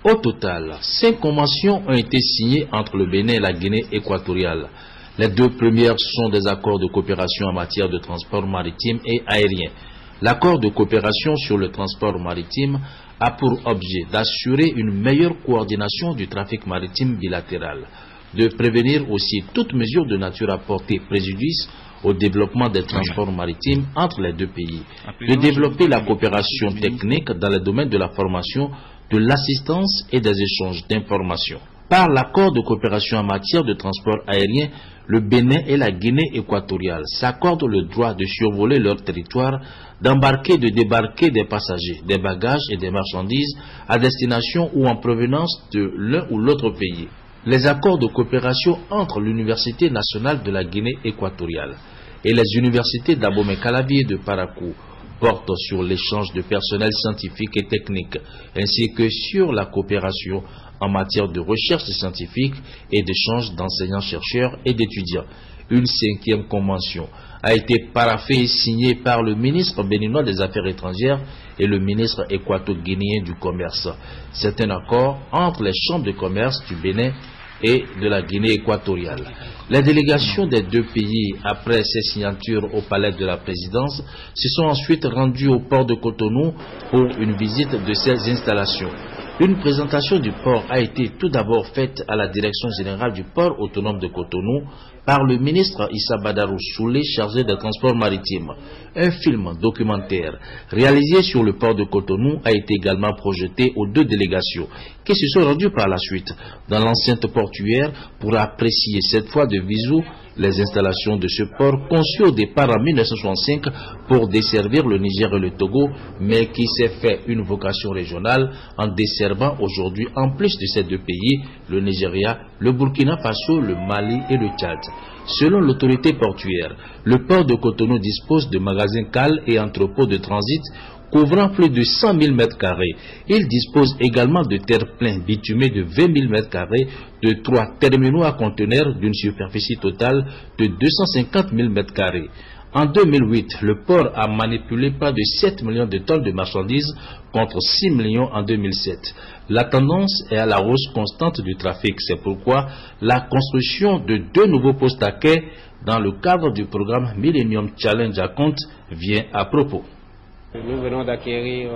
Au total, 5 conventions ont été signées entre le Bénin et la Guinée équatoriale. Les deux premières sont des accords de coopération en matière de transport maritime et aérien. L'accord de coopération sur le transport maritime a pour objet d'assurer une meilleure coordination du trafic maritime bilatéral, de prévenir aussi toute mesure de nature à porter préjudice au développement des transports maritimes entre les deux pays, de développer la coopération technique dans les domaines de la formation, de l'assistance et des échanges d'informations. Par l'accord de coopération en matière de transport aérien, le Bénin et la Guinée équatoriale s'accordent le droit de survoler leur territoire, d'embarquer et de débarquer des passagers, des bagages et des marchandises à destination ou en provenance de l'un ou l'autre pays. Les accords de coopération entre l'Université nationale de la Guinée équatoriale et les universités d'Abomey-Calavi et de Parakou portent sur l'échange de personnel scientifique et technique, ainsi que sur la coopération en matière de recherche scientifique et d'échange d'enseignants-chercheurs et d'étudiants. Une 5e convention a été paraphée et signée par le ministre béninois des Affaires étrangères et le ministre équato-guinéen du Commerce. C'est un accord entre les chambres de commerce du Bénin et de la Guinée équatoriale. Les délégations des deux pays, après ces signatures au palais de la présidence, se sont ensuite rendues au port de Cotonou pour une visite de ces installations. Une présentation du port a été tout d'abord faite à la direction générale du port autonome de Cotonou par le ministre Issa Badarou Soulé, chargé des transports maritimes. Un film documentaire réalisé sur le port de Cotonou a été également projeté aux deux délégations qui se sont rendues par la suite dans l'enceinte portuaire pour apprécier cette fois de visu les installations de ce port conçu au départ en 1965 pour desservir le Niger et le Togo, mais qui s'est fait une vocation régionale en desservant aujourd'hui, en plus de ces deux pays, le Nigeria, le Burkina Faso, le Mali et le Tchad. Selon l'autorité portuaire, le port de Cotonou dispose de magasins cales et entrepôts de transit couvrant plus de 100 000 m². Il dispose également de terre-plein bitumé de 20 000 m², de 3 terminaux à conteneurs d'une superficie totale de 250 000 m². En 2008, le port a manipulé près de 7 millions de tonnes de marchandises contre 6 millions en 2007. La tendance est à la hausse constante du trafic. C'est pourquoi la construction de 2 nouveaux postes à quai dans le cadre du programme Millennium Challenge à Compte vient à propos. Nous venons d'acquérir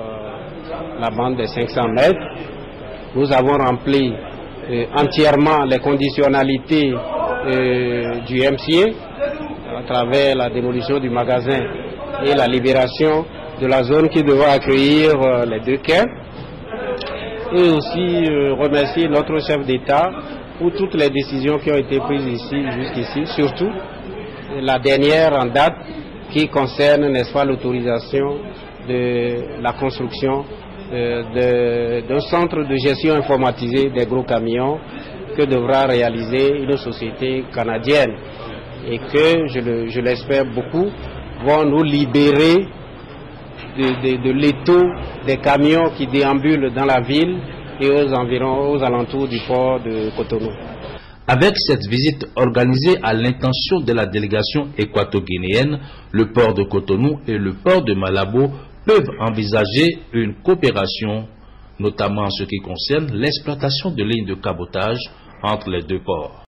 la bande de 500 mètres. Nous avons rempli entièrement les conditionnalités du MCA à travers la démolition du magasin et la libération de la zone qui devra accueillir les 2 quais. Et aussi remercier notre chef d'État pour toutes les décisions qui ont été prises ici, jusqu'ici, surtout la dernière en date qui concerne, n'est-ce pas, l'autorisation de la construction d'un centre de gestion informatisé des gros camions que devra réaliser une société canadienne et que, je l'espère beaucoup, vont nous libérer de l'étau des camions qui déambulent dans la ville et aux alentours du port de Cotonou. Avec cette visite organisée à l'intention de la délégation équato-guinéenne, le port de Cotonou et le port de Malabo peuvent envisager une coopération, notamment en ce qui concerne l'exploitation de lignes de cabotage entre les deux ports.